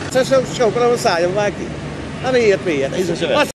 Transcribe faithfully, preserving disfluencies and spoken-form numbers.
Szokkolom a szálljon már ki. Hát miért, miért?